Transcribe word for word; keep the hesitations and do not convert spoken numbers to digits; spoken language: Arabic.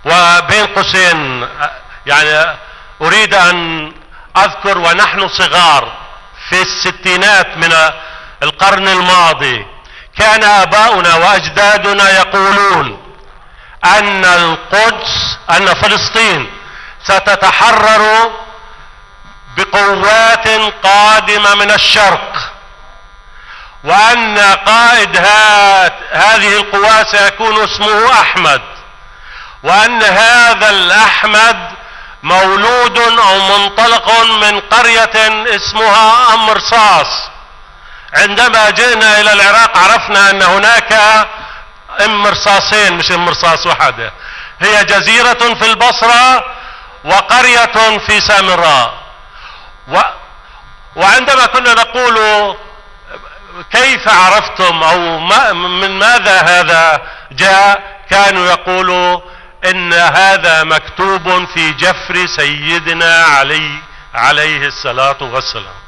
وبين قوسين يعني أريد أن أذكر ونحن صغار في الستينات من القرن الماضي كان آباؤنا وأجدادنا يقولون أن القدس أن فلسطين ستتحرر بقوات قادمة من الشرق، وأن قائد هذه القوات سيكون اسمه أحمد، وأن هذا الأحمد مولود أو منطلق من قرية اسمها أم رصاص. عندما جئنا إلى العراق عرفنا أن هناك أم رصاصين مش أم رصاص واحدة، هي جزيرة في البصرة وقرية في سامراء. و... وعندما كنا نقول كيف عرفتم أو ما من ماذا هذا جاء، كانوا يقولوا إن هذا مكتوب في جفر سيدنا علي عليه الصلاة والسلام.